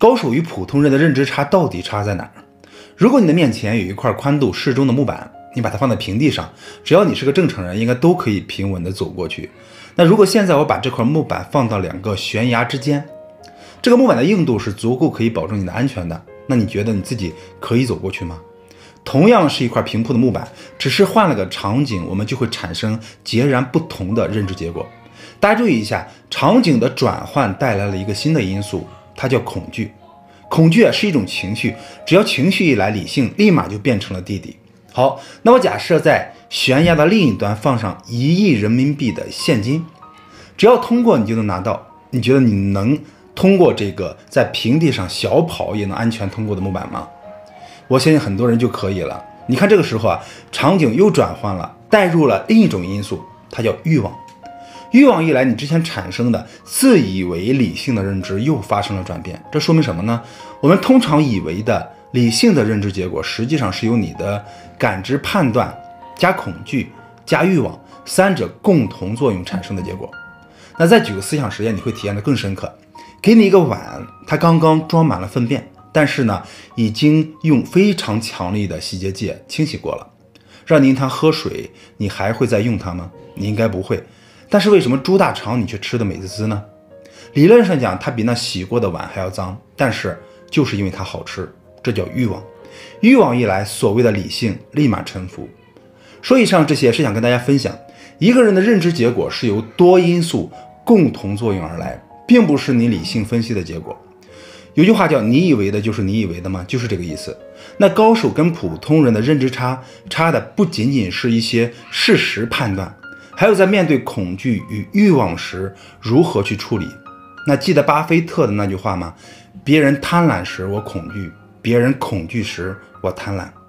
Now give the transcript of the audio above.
高手与普通人的认知差到底差在哪儿？如果你的面前有一块宽度适中的木板，你把它放在平地上，只要你是个正常人，应该都可以平稳地走过去。那如果现在我把这块木板放到2个悬崖之间，这个木板的硬度是足够可以保证你的安全的，那你觉得你自己可以走过去吗？同样是一块平铺的木板，只是换了个场景，我们就会产生截然不同的认知结果。大家注意一下，场景的转换带来了一个新的因素，它叫恐惧。恐惧是一种情绪，只要情绪一来，理性立马就变成了弟弟。好，那我假设在悬崖的另一端放上1亿人民币的现金，只要通过你就能拿到。你觉得你能通过这个在平地上小跑也能安全通过的木板吗？我相信很多人就可以了。你看这个时候场景又转换了，带入了另一种因素，它叫欲望。欲望一来，你之前产生的自以为理性的认知又发生了转变。这说明什么呢？我们通常以为的理性的认知结果，实际上是由你的感知判断加恐惧加欲望3者共同作用产生的结果。那再举个思想实验，你会体验的更深刻。给你一个碗，它刚刚装满了粪便，但是呢，已经用非常强力的洗洁剂清洗过了。让您它喝水，你还会再用它吗？你应该不会。但是为什么猪大肠你却吃得美滋滋呢？理论上讲，它比那洗过的碗还要脏，但是就是因为它好吃，这叫欲望。欲望一来，所谓的理性立马臣服。说以上这些是想跟大家分享，一个人的认知结果是由多因素共同作用而来，并不是你理性分析的结果。有句话叫你以为的就是你以为的吗？就是这个意思。那高手跟普通人的认知差的不仅仅是一些事实判断，还有在面对恐惧与欲望时如何去处理。那记得巴菲特的那句话吗？别人贪婪时我恐惧，别人恐惧时我贪婪。